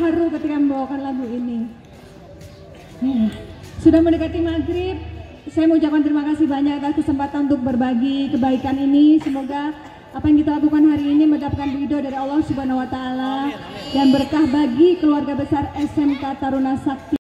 terharu ketika membawakan lagu ini. Sudah mendekati maghrib, saya mengucapkan terima kasih banyak atas kesempatan untuk berbagi kebaikan ini. Semoga apa yang kita lakukan hari ini mendapatkan ridho dari Allah Subhanahu wa Ta'ala dan berkah bagi keluarga besar SMK Taruna Sakti.